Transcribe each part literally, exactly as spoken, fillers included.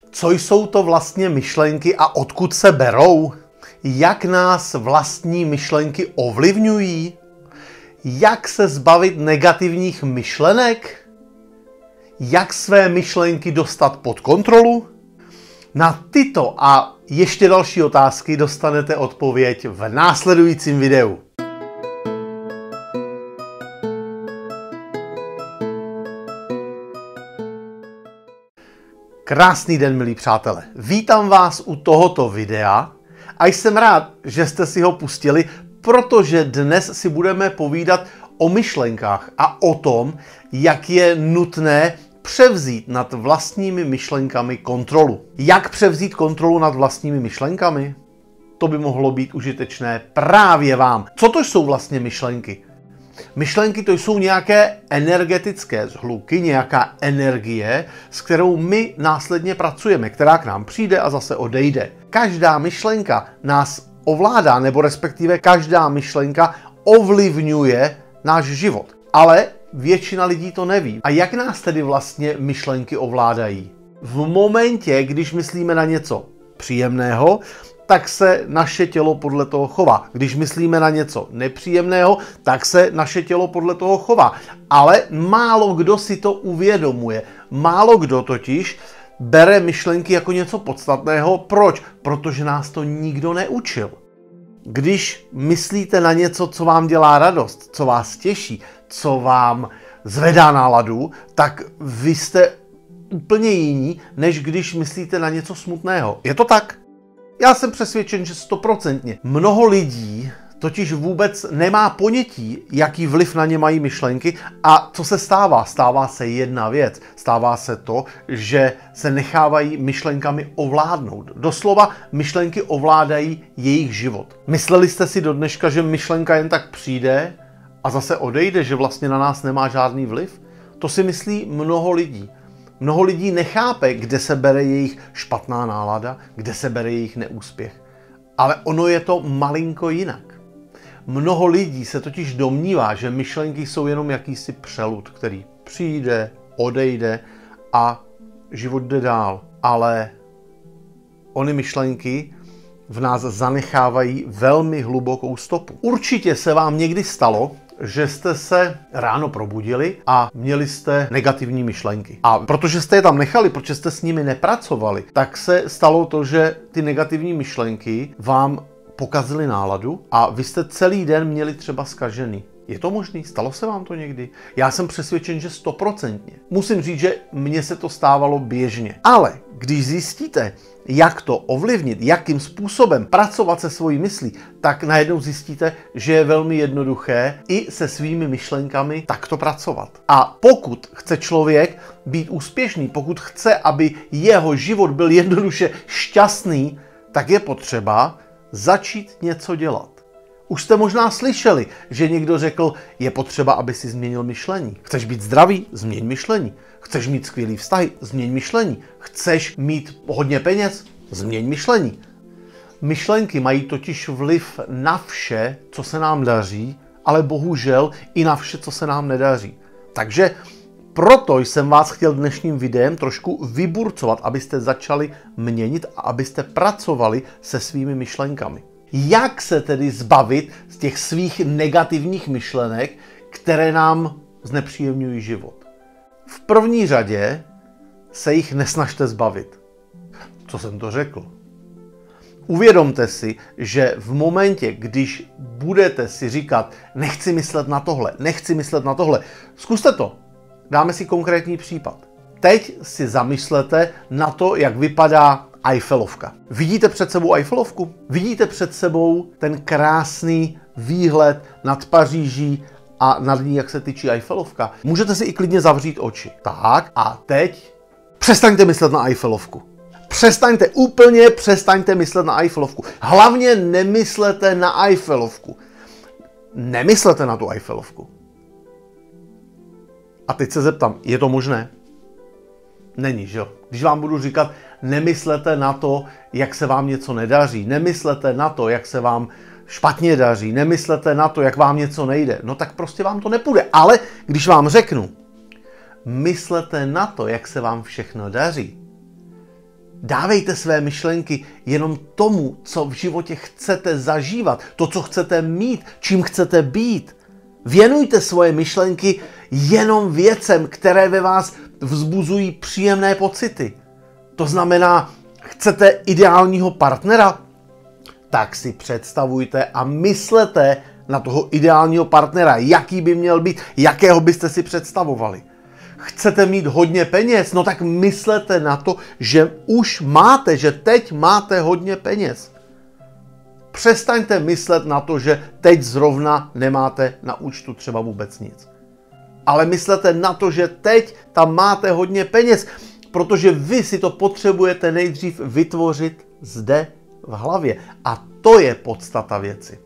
Co jsou to vlastně myšlenky a odkud se berou? Jak nás vlastní myšlenky ovlivňují? Jak se zbavit negativních myšlenek? Jak své myšlenky dostat pod kontrolu? Na tyto a ještě další otázky dostanete odpověď v následujícím videu. Krásný den, milí přátelé. Vítám vás u tohoto videa a jsem rád, že jste si ho pustili, protože dnes si budeme povídat o myšlenkách a o tom, jak je nutné převzít nad vlastními myšlenkami kontrolu. Jak převzít kontrolu nad vlastními myšlenkami? To by mohlo být užitečné právě vám. Co to jsou vlastně myšlenky? Myšlenky to jsou nějaké energetické zhluky, nějaká energie, s kterou my následně pracujeme, která k nám přijde a zase odejde. Každá myšlenka nás ovládá, nebo respektive každá myšlenka ovlivňuje náš život. Ale většina lidí to neví. A jak nás tedy vlastně myšlenky ovládají? V momentě, když myslíme na něco příjemného, tak se naše tělo podle toho chová. Když myslíme na něco nepříjemného, tak se naše tělo podle toho chová. Ale málo kdo si to uvědomuje. Málo kdo totiž bere myšlenky jako něco podstatného. Proč? Protože nás to nikdo neučil. Když myslíte na něco, co vám dělá radost, co vás těší, co vám zvedá náladu, tak vy jste úplně jiní, než když myslíte na něco smutného. Je to tak? Já jsem přesvědčen, že stoprocentně. Mnoho lidí totiž vůbec nemá ponětí, jaký vliv na ně mají myšlenky a co se stává. Stává se jedna věc. Stává se to, že se nechávají myšlenkami ovládnout. Doslova myšlenky ovládají jejich život. Mysleli jste si do dneška, že myšlenka jen tak přijde a zase odejde, že vlastně na nás nemá žádný vliv? To si myslí mnoho lidí. Mnoho lidí nechápe, kde se bere jejich špatná nálada, kde se bere jejich neúspěch. Ale ono je to malinko jinak. Mnoho lidí se totiž domnívá, že myšlenky jsou jenom jakýsi přelud, který přijde, odejde a život jde dál. Ale ony myšlenky v nás zanechávají velmi hlubokou stopu. Určitě se vám někdy stalo, že jste se ráno probudili a měli jste negativní myšlenky. A protože jste je tam nechali, protože jste s nimi nepracovali, tak se stalo to, že ty negativní myšlenky vám pokazily náladu a vy jste celý den měli třeba zkažený. Je to možný? Stalo se vám to někdy? Já jsem přesvědčen, že stoprocentně. Musím říct, že mně se to stávalo běžně. Ale když zjistíte, jak to ovlivnit, jakým způsobem pracovat se svojí myslí, tak najednou zjistíte, že je velmi jednoduché i se svými myšlenkami takto pracovat. A pokud chce člověk být úspěšný, pokud chce, aby jeho život byl jednoduše šťastný, tak je potřeba začít něco dělat. Už jste možná slyšeli, že někdo řekl, je potřeba, aby si změnil myšlení. Chceš být zdravý? Změň myšlení. Chceš mít skvělý vztahy? Změň myšlení. Chceš mít hodně peněz? Změň myšlení. Myšlenky mají totiž vliv na vše, co se nám daří, ale bohužel i na vše, co se nám nedaří. Takže proto jsem vás chtěl dnešním videem trošku vyburcovat, abyste začali měnit a abyste pracovali se svými myšlenkami. Jak se tedy zbavit z těch svých negativních myšlenek, které nám znepříjemňují život? V první řadě se jich nesnažte zbavit. Co jsem to řekl? Uvědomte si, že v momentě, když budete si říkat, nechci myslet na tohle, nechci myslet na tohle, zkuste to. Dáme si konkrétní případ. Teď si zamyslete na to, jak vypadá Eiffelovka. Vidíte před sebou Eiffelovku? Vidíte před sebou ten krásný výhled nad Paříží a nad ní, jak se tyčí Eiffelovka? Můžete si i klidně zavřít oči. Tak a teď přestaňte myslet na Eiffelovku. Přestaňte, úplně přestaňte myslet na Eiffelovku. Hlavně nemyslete na Eiffelovku. Nemyslete na tu Eiffelovku. A teď se zeptám, je to možné? Není, že jo? Když vám budu říkat, nemyslete na to, jak se vám něco nedaří, nemyslete na to, jak se vám špatně daří, nemyslete na to, jak vám něco nejde, no tak prostě vám to nepůjde. Ale když vám řeknu, myslete na to, jak se vám všechno daří, Dávejte své myšlenky jenom tomu, co v životě chcete zažívat, to, co chcete mít, čím chcete být. Věnujte svoje myšlenky jenom věcem, které ve vás vzbuzují příjemné pocity. To znamená, chcete ideálního partnera? Tak si představujte a myslete na toho ideálního partnera, jaký by měl být, jakého byste si představovali. Chcete mít hodně peněz? No tak myslete na to, že už máte, že teď máte hodně peněz. Přestaňte myslet na to, že teď zrovna nemáte na účtu třeba vůbec nic. Ale myslete na to, že teď tam máte hodně peněz, protože vy si to potřebujete nejdřív vytvořit zde v hlavě. A to je podstata věci.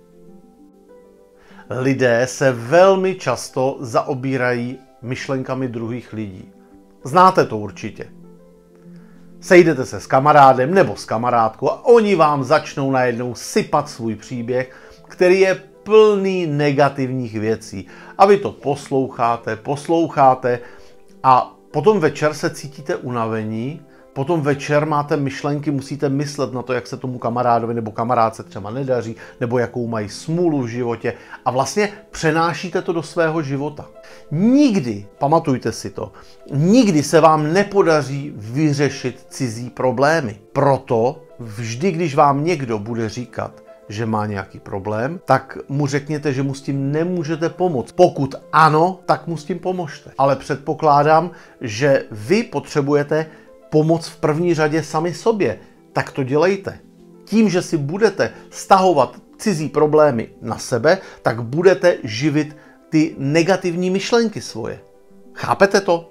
Lidé se velmi často zaobírají myšlenkami druhých lidí. Znáte to určitě. Sejdete se s kamarádem nebo s kamarádkou a oni vám začnou najednou sypat svůj příběh, který je plný negativních věcí. A vy to posloucháte, posloucháte a potom večer se cítíte unavení, potom večer máte myšlenky, musíte myslet na to, jak se tomu kamarádovi nebo kamarádce třeba nedaří, nebo jakou mají smůlu v životě a vlastně přenášíte to do svého života. Nikdy, pamatujte si to, nikdy se vám nepodaří vyřešit cizí problémy. Proto vždy, když vám někdo bude říkat, že má nějaký problém, tak mu řekněte, že mu s tím nemůžete pomoct. Pokud ano, tak mu s tím pomožte. Ale předpokládám, že vy potřebujete pomoc v první řadě sami sobě. Tak to dělejte. Tím, že si budete stahovat cizí problémy na sebe, tak budete živit ty negativní myšlenky svoje. Chápete to?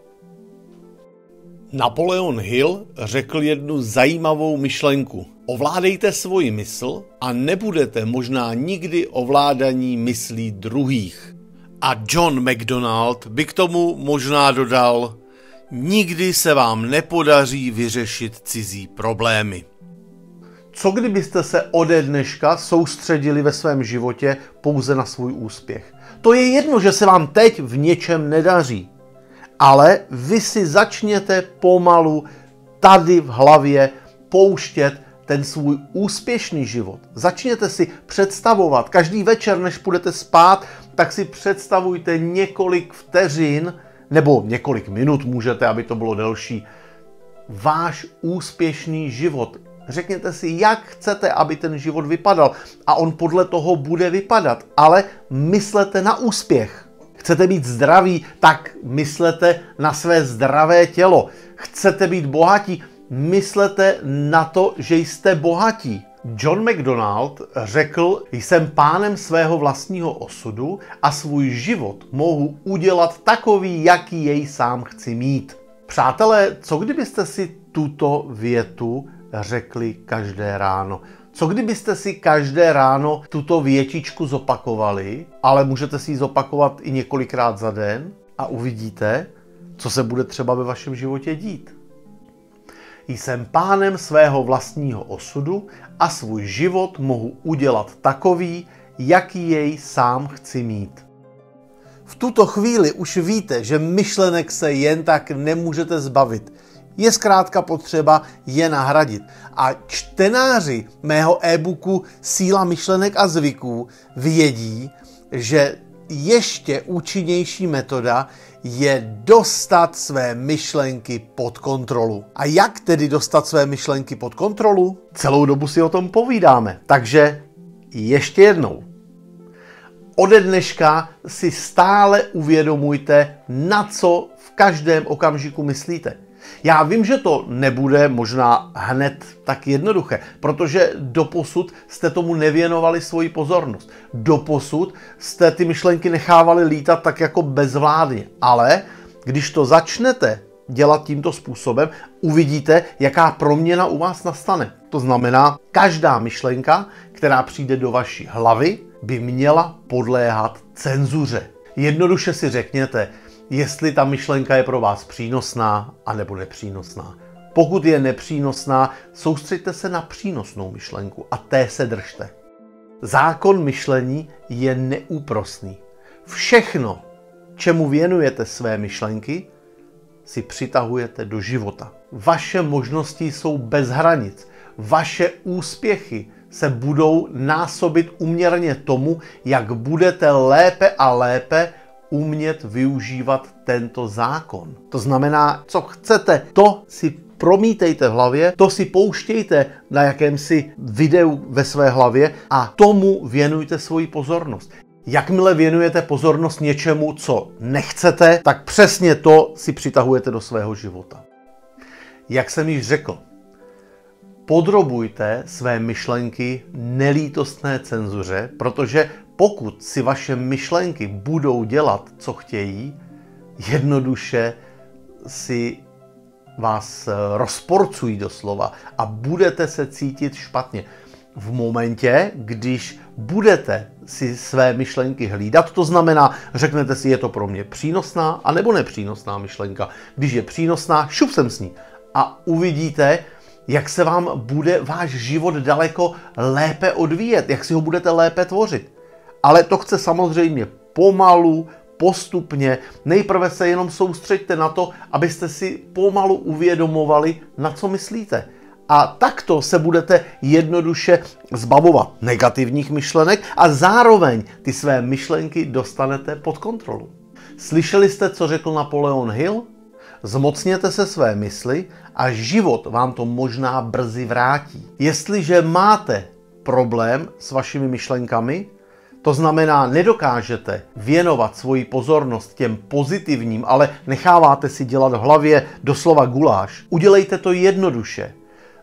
Napoleon Hill řekl jednu zajímavou myšlenku. Ovládejte svoji mysl a nebudete možná nikdy ovládaní myslí druhých. A John McDonald by k tomu možná dodal: nikdy se vám nepodaří vyřešit cizí problémy. Co kdybyste se ode dneška soustředili ve svém životě pouze na svůj úspěch? To je jedno, že se vám teď v něčem nedaří, ale vy si začněte pomalu tady v hlavě pouštět ten svůj úspěšný život. Začněte si představovat, každý večer, než půjdete spát, tak si představujte několik vteřin, nebo několik minut můžete, aby to bylo delší, váš úspěšný život. Řekněte si, jak chcete, aby ten život vypadal a on podle toho bude vypadat, ale myslete na úspěch. Chcete být zdraví, tak myslete na své zdravé tělo. Chcete být bohatí, myslete na to, že jste bohatí. John McDonald řekl, jsem pánem svého vlastního osudu a svůj život mohu udělat takový, jaký jej sám chci mít. Přátelé, co kdybyste si tuto větu řekli každé ráno? Co kdybyste si každé ráno tuto větičku zopakovali, ale můžete si ji zopakovat i několikrát za den a uvidíte, co se bude třeba ve vašem životě dít. Jsem pánem svého vlastního osudu a svůj život mohu udělat takový, jaký jej sám chci mít. V tuto chvíli už víte, že myšlenek se jen tak nemůžete zbavit. Je zkrátka potřeba je nahradit. A čtenáři mého e-booku Síla myšlenek a zvyků vědí, že ještě účinnější metoda je dostat své myšlenky pod kontrolu. A jak tedy dostat své myšlenky pod kontrolu? Celou dobu si o tom povídáme. Takže ještě jednou. Ode dneška si stále uvědomujte, na co v každém okamžiku myslíte. Já vím, že to nebude možná hned tak jednoduché, protože doposud jste tomu nevěnovali svoji pozornost. Doposud jste ty myšlenky nechávali lítat tak jako bezvládně. Ale když to začnete dělat tímto způsobem, uvidíte, jaká proměna u vás nastane. To znamená, každá myšlenka, která přijde do vaší hlavy, by měla podléhat cenzuře. Jednoduše si řekněte, jestli ta myšlenka je pro vás přínosná anebo nepřínosná. Pokud je nepřínosná, soustřeďte se na přínosnou myšlenku a té se držte. Zákon myšlení je neúprosný. Všechno, čemu věnujete své myšlenky, si přitahujete do života. Vaše možnosti jsou bez hranic. Vaše úspěchy se budou násobit úměrně tomu, jak budete lépe a lépe umět využívat tento zákon. To znamená, co chcete, to si promítejte v hlavě, to si pouštějte na jakémsi videu ve své hlavě a tomu věnujte svoji pozornost. Jakmile věnujete pozornost něčemu, co nechcete, tak přesně to si přitahujete do svého života. Jak jsem již řekl, podrobujte své myšlenky nelítostné cenzuře, protože pokud si vaše myšlenky budou dělat, co chtějí, jednoduše si vás rozporcují doslova a budete se cítit špatně. V momentě, když budete si své myšlenky hlídat, to znamená, řeknete si, je to pro mě přínosná anebo nepřínosná myšlenka. Když je přínosná, šup sem s ní a uvidíte, jak se vám bude váš život daleko lépe odvíjet, jak si ho budete lépe tvořit. Ale to chce samozřejmě pomalu, postupně. Nejprve se jenom soustřeďte na to, abyste si pomalu uvědomovali, na co myslíte. A takto se budete jednoduše zbavovat negativních myšlenek a zároveň ty své myšlenky dostanete pod kontrolu. Slyšeli jste, co řekl Napoleon Hill? Zmocněte se své mysli a život vám to možná brzy vrátí. Jestliže máte problém s vašimi myšlenkami, to znamená, nedokážete věnovat svoji pozornost těm pozitivním, ale necháváte si dělat v hlavě doslova guláš, udělejte to jednoduše.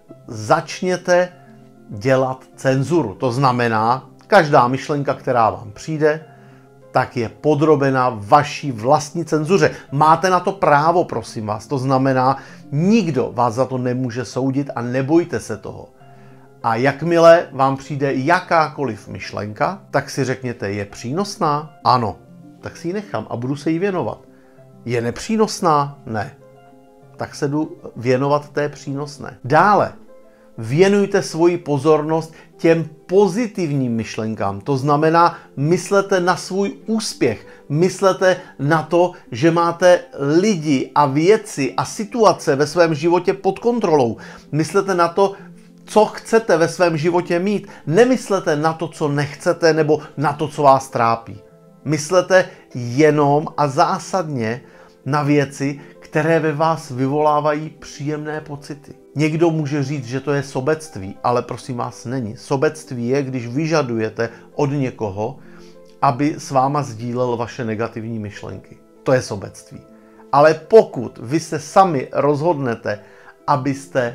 Začněte dělat cenzuru. To znamená, každá myšlenka, která vám přijde, tak je podrobena vaší vlastní cenzuře. Máte na to právo, prosím vás. To znamená, nikdo vás za to nemůže soudit a nebojte se toho. A jakmile vám přijde jakákoliv myšlenka, tak si řekněte, je přínosná? Ano, tak si ji nechám a budu se jí věnovat. Je nepřínosná? Ne. Tak se jdu věnovat té přínosné. Dále, věnujte svoji pozornost těm pozitivním myšlenkám. To znamená, myslete na svůj úspěch. Myslete na to, že máte lidi a věci a situace ve svém životě pod kontrolou. Myslete na to, co chcete ve svém životě mít. Nemyslete na to, co nechcete, nebo na to, co vás trápí. Myslete jenom a zásadně na věci, které ve vás vyvolávají příjemné pocity. Někdo může říct, že to je sobectví, ale prosím vás není. Sobectví je, když vyžadujete od někoho, aby s váma sdílel vaše negativní myšlenky. To je sobectví. Ale pokud vy se sami rozhodnete, abyste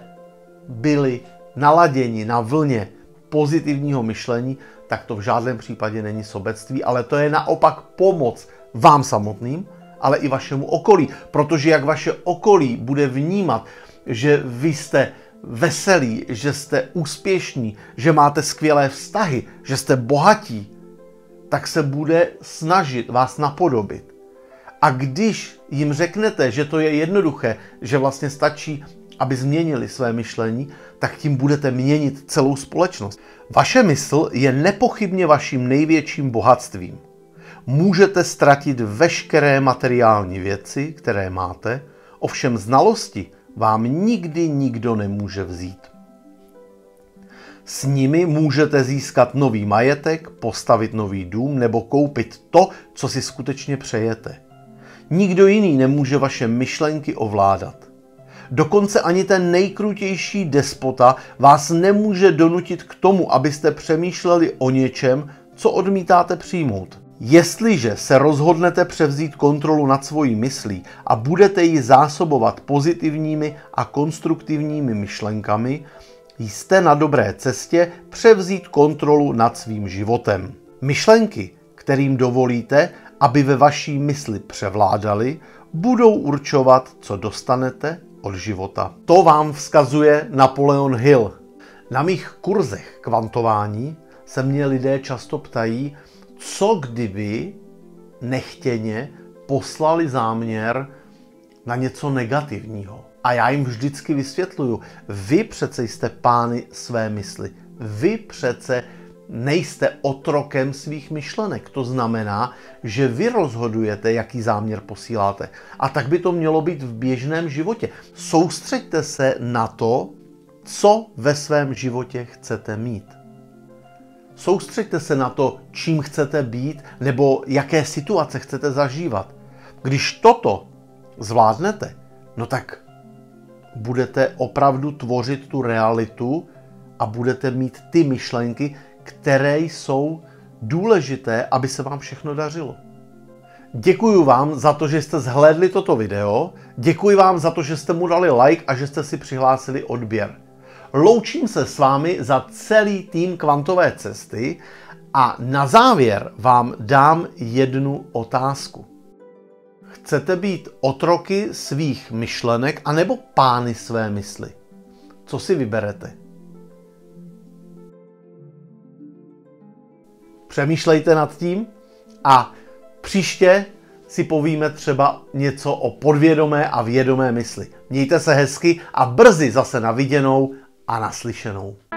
byli naladěni na vlně pozitivního myšlení, tak to v žádném případě není sobectví, ale to je naopak pomoc vám samotným, ale i vašemu okolí. Protože jak vaše okolí bude vnímat, že vy jste veselí, že jste úspěšní, že máte skvělé vztahy, že jste bohatí, tak se bude snažit vás napodobit. A když jim řeknete, že to je jednoduché, že vlastně stačí, aby změnili své myšlení, tak tím budete měnit celou společnost. Vaše mysl je nepochybně vaším největším bohatstvím. Můžete ztratit veškeré materiální věci, které máte, ovšem znalosti vám nikdy nikdo nemůže vzít. S nimi můžete získat nový majetek, postavit nový dům nebo koupit to, co si skutečně přejete. Nikdo jiný nemůže vaše myšlenky ovládat. Dokonce ani ten nejkrutější despota vás nemůže donutit k tomu, abyste přemýšleli o něčem, co odmítáte přijmout. Jestliže se rozhodnete převzít kontrolu nad svojí myslí a budete ji zásobovat pozitivními a konstruktivními myšlenkami, jste na dobré cestě převzít kontrolu nad svým životem. Myšlenky, kterým dovolíte, aby ve vaší mysli převládaly, budou určovat, co dostanete od života. To vám vzkazuje Napoleon Hill. Na mých kurzech kvantování se mě lidé často ptají, co kdyby nechtěně poslali záměr na něco negativního. A já jim vždycky vysvětluju, vy přece jste pány své mysli. Vy přece nejste otrokem svých myšlenek. To znamená, že vy rozhodujete, jaký záměr posíláte. A tak by to mělo být v běžném životě. Soustřeďte se na to, co ve svém životě chcete mít. Soustřeďte se na to, čím chcete být nebo jaké situace chcete zažívat. Když toto zvládnete, no tak budete opravdu tvořit tu realitu a budete mít ty myšlenky, které jsou důležité, aby se vám všechno dařilo. Děkuji vám za to, že jste zhlédli toto video, děkuji vám za to, že jste mu dali like a že jste si přihlásili odběr. Loučím se s vámi za celý tým Kvantové cesty a na závěr vám dám jednu otázku. Chcete být otroky svých myšlenek anebo pány své mysli? Co si vyberete? Přemýšlejte nad tím a příště si povíme třeba něco o podvědomé a vědomé mysli. Mějte se hezky a brzy zase na viděnou a naslyšenou.